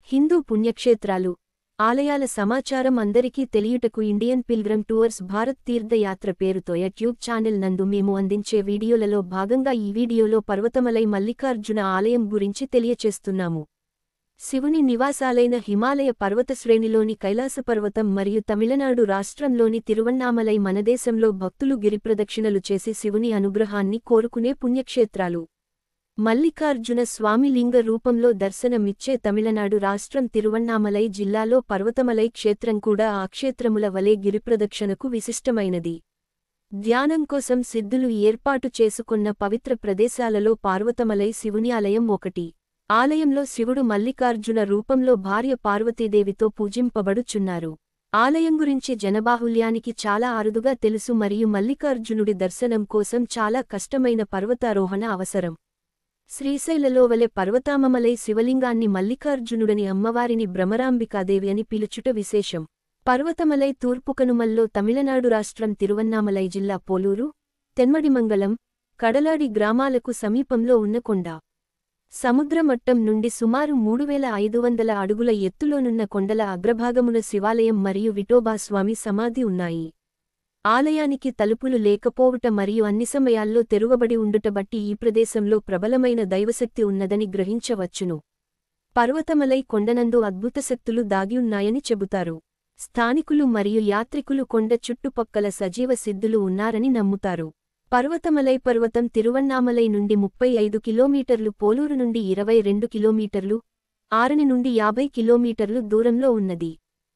హిందూ పుణ్యక్షేత్రాలు, ఆలయాల సమాచారం అందరికీ తెలియుటకు ఇండియన్ పిల్గ్రమ్ టూర్స్ భారత్ తీర్థయాత్ర పేరుతో యూట్యూబ్ ఛానల్ నందు మేము అందించే వీడియోలలో భాగంగా ఈ వీడియోలో పర్వతమలై మల్లికార్జున ఆలయం గురించి తెలియచేస్తున్నాము. శివుని నివాసాలైన హిమాలయ పర్వతశ్రేణిలోని కైలాసపర్వతం మరియు తమిళనాడు రాష్ట్రంలోని తిరువణ్ణామలై మనదేశంలో భక్తులు గిరిప్రదక్షిణలు చేసి శివుని అనుగ్రహాన్ని కోరుకునే పుణ్యక్షేత్రాలు. మల్లికార్జున స్వామి లింగ రూపంలో దర్శనమిచ్చే తమిళనాడు రాష్ట్రం తిరువణ్ణామలై జిల్లాలో పర్వతమలై క్షేత్రం కూడా ఆ క్షేత్రముల వలె గిరిప్రదక్షిణకు విశిష్టమైనది. ధ్యానం కోసం సిద్ధులు ఏర్పాటు చేసుకున్న పవిత్ర ప్రదేశాలలో పార్వతమలై శివుని ఆలయం ఒకటి. ఆలయంలో శివుడు మల్లికార్జున రూపంలో భార్య పార్వతీదేవితో పూజింపబడుచున్నారు. ఆలయం గురించి జనబాహుల్యానికి చాలా అరుదుగా తెలుసు మరియు మల్లికార్జునుడి దర్శనం కోసం చాలా కష్టమైన పర్వతారోహణ అవసరం. శ్రీశైలలో వలె పర్వతామమలై శివలింగాన్ని మల్లికార్జునుడని అమ్మవారిని భ్రమరాంబికాదేవి అని పిలుచుట విశేషం. పర్వతమలై తూర్పుకనుమల్లో తమిళనాడు రాష్ట్రం తిరువణ్ణామలై జిల్లా పోలూరు, తెన్మడిమంగళం, కడలాడి గ్రామాలకు సమీపంలో ఉన్న కొండ. సముద్రమట్టం నుండి సుమారు 3500 అడుగుల ఎత్తులోనున్న కొండల అగ్రభాగమున శివాలయం మరియు విఠోబాస్వామి సమాధి ఉన్నాయి. ఆలయానికి తలుపులు లేకపోవుట మరియు అన్ని సమయాల్లో తెరువబడి ఉండుట బట్టి ఈ ప్రదేశంలో ప్రబలమైన దైవశక్తి ఉన్నదని గ్రహించవచ్చును. పర్వతమలై కొండనందు అద్భుత శక్తులు దాగియున్నాయని చెబుతారు. స్థానికులు మరియు యాత్రికులు కొండ చుట్టుపక్కల సజీవ సిద్ధులు ఉన్నారని నమ్ముతారు. పర్వతమలై పర్వతం తిరువణ్ణామలై నుండి 35 కిలోమీటర్లు, పోలూరు నుండి 22 కిలోమీటర్లు, ఆరణి నుండి 50 కిలోమీటర్లు దూరంలో ఉన్నది.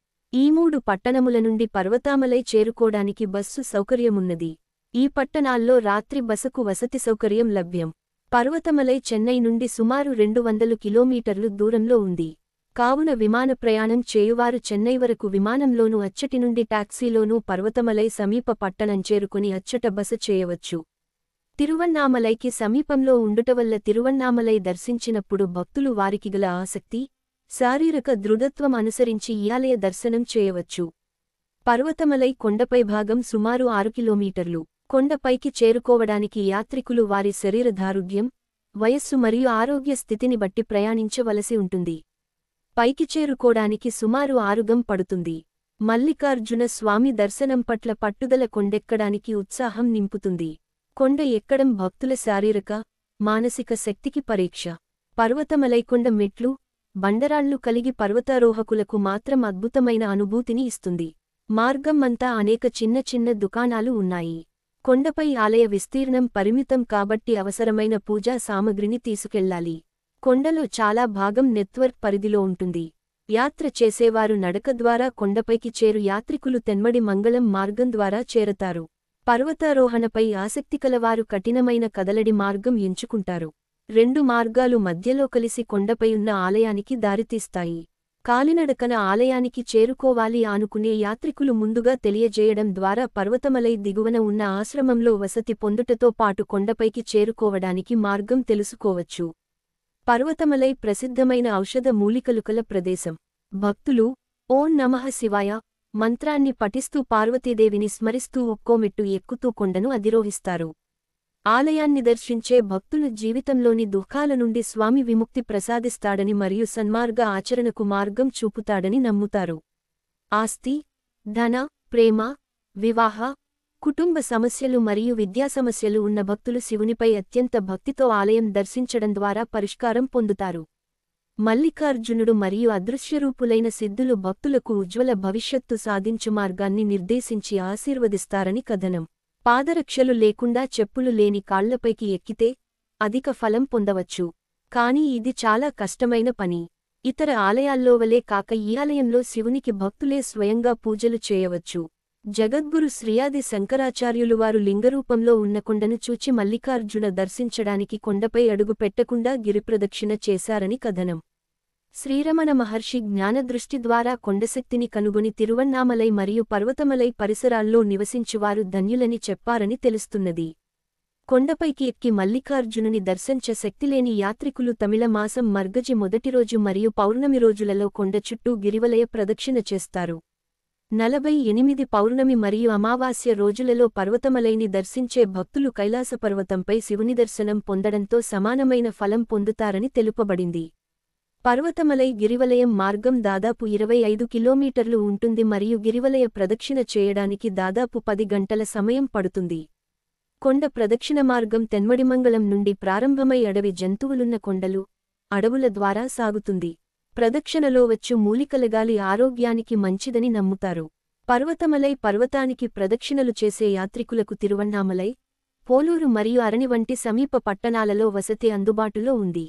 ఈ 3 పట్టణముల నుండి పర్వతామలై చేరుకోడానికి బస్సు సౌకర్యమున్నది. ఈ పట్టణాల్లో రాత్రి బసకు వసతి సౌకర్యం లభ్యం. పర్వతమలై చెన్నై నుండి సుమారు 200 కిలోమీటర్లు దూరంలో ఉంది. కావున విమాన ప్రయాణం చేయువారు చెన్నై వరకు విమానంలోనూ అచ్చటి నుండి టాక్సీలోనూ పర్వతమలై సమీప పట్టణం చేరుకుని అచ్చట బస చేయవచ్చు. తిరువణ్ణామలైకి సమీపంలో ఉండుటవల్ల తిరువణ్ణామలై దర్శించినప్పుడు భక్తులు వారికి గల ఆసక్తి, శారీరక దృఢత్వం అనుసరించి ఈ ఆలయ దర్శనం చేయవచ్చు. పర్వతమలై కొండపై భాగం సుమారు 6 కిలోమీటర్లు. కొండపైకి చేరుకోవడానికి యాత్రికులు వారి శరీర దారుఢ్యం, వయస్సు మరియు ఆరోగ్య స్థితిని బట్టి ప్రయాణించవలసి ఉంటుంది. పైకి చేరుకోడానికి సుమారు 6 గం పడుతుంది. మల్లికార్జున స్వామి దర్శనం పట్ల పట్టుదల కొండెక్కడానికి ఉత్సాహం నింపుతుంది. కొండ ఎక్కడం భక్తుల శారీరక, మానసిక శక్తికి పరీక్ష. పర్వతమలై కొండ మెట్లు, బండరాళ్లు కలిగి పర్వతారోహకులకు మాత్రం అద్భుతమైన అనుభూతిని ఇస్తుంది. మార్గం అంతా అనేక చిన్న చిన్న దుకాణాలు ఉన్నాయి. కొండపై ఆలయ విస్తీర్ణం పరిమితం కాబట్టి అవసరమైన పూజా సామగ్రిని తీసుకెళ్లాలి. కొండలో చాలా భాగం నెట్వర్క్ పరిధిలో ఉంటుంది. యాత్ర చేసేవారు నడక ద్వారా కొండపైకి చేరు యాత్రికులు తెన్మడి మంగళం మార్గం ద్వారా చేరతారు. పర్వతారోహణపై ఆసక్తికలవారు కఠినమైన కదలడి మార్గం ఎంచుకుంటారు. 2 మార్గాలు మధ్యలో కలిసి కొండపై ఉన్న ఆలయానికి దారితీస్తాయి. కాలినడకన ఆలయానికి చేరుకోవాలి అనుకునే యాత్రికులు ముందుగా తెలియజేయడం ద్వారా పర్వతమలై దిగువన ఉన్న ఆశ్రమంలో వసతి పొందుటతో పాటు కొండపైకి చేరుకోవడానికి మార్గం తెలుసుకోవచ్చు. పర్వతమలై ప్రసిద్ధమైన ఔషధ మూలికలు కల ప్రదేశం. భక్తులు ఓం నమః శివాయ మంత్రాన్ని పఠిస్తూ పార్వతీదేవిని స్మరిస్తూ ఒక్కో మెట్టు ఎక్కుతూ కొండను అధిరోహిస్తారు. ఆలయాన్ని దర్శించే భక్తులు జీవితంలోని దుఃఖాల నుండి స్వామి విముక్తి ప్రసాదిస్తాడని మరియు సన్మార్గ ఆచరణకు మార్గం చూపుతాడని నమ్ముతారు. ఆస్తి, ధన, ప్రేమ, వివాహ, కుటుంబ సమస్యలు మరియు విద్యా సమస్యలు ఉన్న భక్తులు శివునిపై అత్యంత భక్తితో ఆలయం దర్శించడం ద్వారా పరిష్కారం పొందుతారు. మల్లికార్జునుడు మరియు అదృశ్యరూపులైన సిద్ధులు భక్తులకు ఉజ్వల భవిష్యత్తు సాధించు మార్గాన్ని నిర్దేశించి ఆశీర్వదిస్తారని కథనం. పాదరక్షలు లేకుండా చెప్పులు లేని కాళ్లపైకి ఎక్కితే అధిక ఫలం పొందవచ్చు. కానీ ఇది చాలా కష్టమైన పని. ఇతర ఆలయాల్లో వలె కాక ఈ ఆలయంలో శివునికి భక్తులే స్వయంగా పూజలు చేయవచ్చు. జగద్గురు శ్రీయాది శంకరాచార్యులు వారు లింగరూపంలో ఉన్న కొండను చూచి మల్లికార్జున దర్శించడానికి కొండపై అడుగు పెట్టకుండా గిరిప్రదక్షిణ చేశారని కథనం. శ్రీరమణ మహర్షి జ్ఞానదృష్టి ద్వారా కొండశక్తిని కనుగొని తిరువణ్ణామలై మరియు పర్వతమలై పరిసరాల్లో నివసించువారు ధన్యులని చెప్పారని తెలుస్తున్నది. కొండపైకి ఎక్కి మల్లికార్జునుని దర్శించ శక్తిలేని యాత్రికులు తమిళ మాసం మర్గజి మొదటి రోజు మరియు పౌర్ణమి రోజులలో కొండ చుట్టూ గిరివలయ ప్రదక్షిణ చేస్తారు. 48 పౌర్ణమి మరియు అమావాస్య రోజులలో పర్వతమలైని దర్శించే భక్తులు కైలాసపర్వతంపై శివుని దర్శనం పొందడంతో సమానమైన ఫలం పొందుతారని తెలుపబడింది. పర్వతమలై గిరివలయం మార్గం దాదాపు 25 కిలోమీటర్లు ఉంటుంది మరియు గిరివలయ ప్రదక్షిణ చేయడానికి దాదాపు 10 గంటల సమయం పడుతుంది. కొండ ప్రదక్షిణ మార్గం తెన్మడిమంగళం నుండి ప్రారంభమై అడవి జంతువులున్న కొండలు, అడవుల ద్వారా సాగుతుంది. ప్రదక్షిణలో వచ్చు మూలికల గాలి ఆరోగ్యానికి మంచిదని నమ్ముతారు. పర్వతమలై పర్వతానికి ప్రదక్షిణలు చేసే యాత్రికులకు తిరువణ్ణామలై, పోలూరు మరియు అరణి వంటి సమీప పట్టణాలలో వసతి అందుబాటులో ఉంది.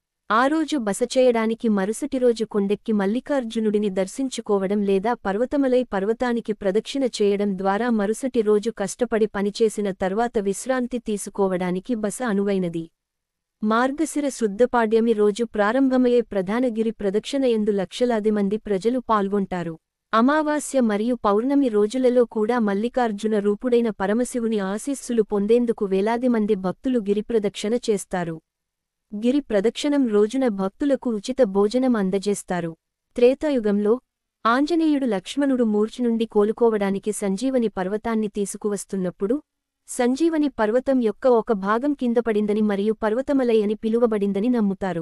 ఆ రోజు బస చేయడానికి మరుసటి రోజు కొండెక్కి మల్లికార్జునుడిని దర్శించుకోవడం లేదా పర్వతమలై పర్వతానికి ప్రదక్షిణ చేయడం ద్వారా మరుసటి రోజు కష్టపడి పనిచేసిన తర్వాత విశ్రాంతి తీసుకోవడానికి బస అనువైనది. మార్గశిర శుద్ధ పాడ్యమి రోజు ప్రారంభమయ్యే ప్రధాన గిరి ప్రదక్షిణ యందు లక్షలాది మంది ప్రజలు పాల్గొంటారు. అమావాస్య మరియు పౌర్ణమి రోజులలో కూడా మల్లికార్జున రూపుడైన పరమశివుని ఆశీస్సులు పొందేందుకు వేలాది మంది భక్తులు గిరిప్రదక్షిణ చేస్తారు. గిరి ప్రదక్షిణం రోజున భక్తులకు ఉచిత భోజనం అందజేస్తారు. త్రేతాయుగంలో ఆంజనేయుడు లక్ష్మణుడు మూర్ఛ నుండి కోలుకోవడానికి సంజీవని పర్వతాన్ని తీసుకువస్తున్నప్పుడు సంజీవని పర్వతం యొక్క ఒక భాగం కిందపడిందని మరియు పర్వతమలై అని పిలువబడిందని నమ్ముతారు.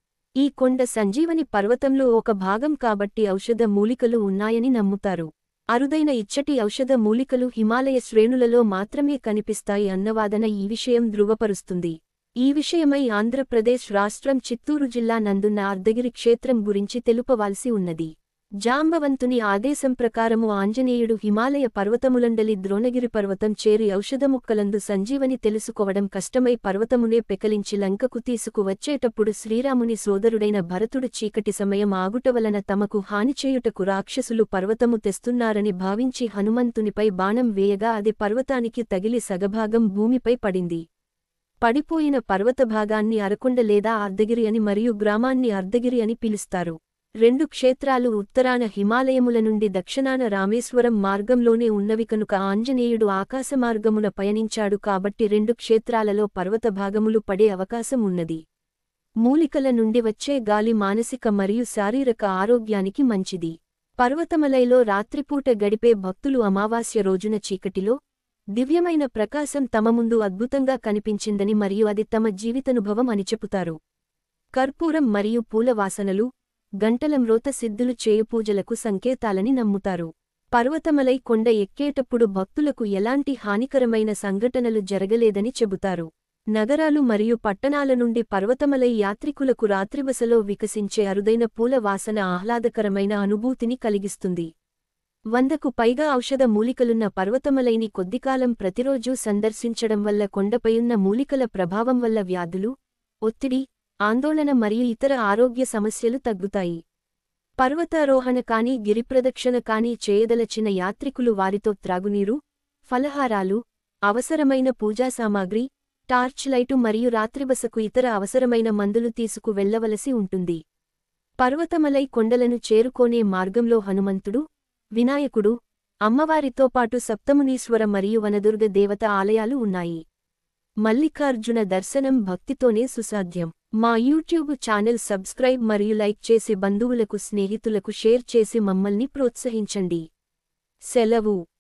ఈ కొండ సంజీవని పర్వతంలో ఒక భాగం కాబట్టి ఔషధ మూలికలు ఉన్నాయని నమ్ముతారు. అరుదైన ఇచ్చటి ఔషధ మూలికలు హిమాలయ శ్రేణులలో మాత్రమే కనిపిస్తాయి అన్న వాదన ఈ విషయం ధృవపరుస్తుంది. ఈ విషయమై ఆంధ్రప్రదేశ్ రాష్ట్రం చిత్తూరు జిల్లా నందున్న అర్ధగిరి క్షేత్రం గురించి తెలుపవాల్సి ఉన్నది. జాంబవంతుని ఆదేశం ప్రకారము ఆంజనేయుడు హిమాలయ పర్వతములండలి ద్రోణగిరి పర్వతం చేరి ఔషధముక్కలందు సంజీవని తెలుసుకోవడం కష్టమై పర్వతమునే పెకలించి లంకకు తీసుకువచ్చేటప్పుడు శ్రీరాముని సోదరుడైన భరతుడు చీకటి సమయం ఆగుట వలన తమకు హానిచేయుటకు రాక్షసులు పర్వతము తెస్తున్నారని భావించి హనుమంతునిపై బాణం వేయగా అది పర్వతానికి తగిలి సగభాగం భూమిపై పడింది. పడిపోయిన పర్వతభాగాన్ని అరకొండ లేదా అర్ధగిరి అని మరియు గ్రామాన్ని అర్ధగిరి అని పిలుస్తారు. రెండు క్షేత్రాలు ఉత్తరాన హిమాలయముల నుండి దక్షిణాన రామేశ్వరం మార్గంలోనే ఉన్నవి కనుక ఆంజనేయుడు ఆకాశమార్గమున పయనించాడు కాబట్టి రెండు క్షేత్రాలలో పర్వత భాగములు పడే అవకాశం ఉన్నది. మూలికల నుండి వచ్చే గాలి మానసిక మరియు శారీరక ఆరోగ్యానికి మంచిది. పర్వతమలైలో రాత్రిపూట గడిపే భక్తులు అమావాస్య రోజున చీకటిలో దివ్యమైన ప్రకాశం తమ ముందు అద్భుతంగా కనిపించిందని మరియు అది తమ జీవితానుభవం అని చెబుతారు. కర్పూరం మరియు పూల వాసనలు, గంటల మ్రోత సిద్ధులు చేయు పూజలకు సంకేతాలని నమ్ముతారు. పర్వతమలై కొండ ఎక్కేటప్పుడు భక్తులకు ఎలాంటి హానికరమైన సంఘటనలు జరగలేదని చెబుతారు. నగరాలు మరియు పట్టణాల నుండి పర్వతమలై యాత్రికులకు రాత్రిబసలో వికసించే అరుదైన పూల వాసన ఆహ్లాదకరమైన అనుభూతిని కలిగిస్తుంది. 100కు పైగా ఔషధ మూలికలున్న పర్వతమలైని కొద్దికాలం ప్రతిరోజూ సందర్శించడం వల్ల కొండపైయున్న మూలికల ప్రభావం వల్ల వ్యాధులు, ఒత్తిడి, ఆందోళన మరియు ఇతర ఆరోగ్య సమస్యలు తగ్గుతాయి. పర్వతారోహణ కానీ గిరిప్రదక్షిణ కానీ చేయదలచిన యాత్రికులు వారితో త్రాగునీరు, ఫలహారాలు, అవసరమైన పూజా సామాగ్రి, టార్చ్ లైటు మరియు రాత్రిబసకు ఇతర అవసరమైన మందులు తీసుకు వెళ్లవలసి ఉంటుంది. పర్వతమలై కొండలను చేరుకోనే మార్గంలో హనుమంతుడు, వినాయకుడు, అమ్మవారితో పాటు సప్తమునీశ్వర మరియు వనదుర్గ దేవత ఆలయాలు ఉన్నాయి. మల్లికార్జున దర్శనం భక్తితోనే సుసాధ్యం. మా యూట్యూబ్ ఛానల్ సబ్స్క్రైబ్ మరియు లైక్ చేసి బంధువులకు స్నేహితులకు షేర్ చేసి మమ్మల్ని ప్రోత్సహించండి. సెలవు.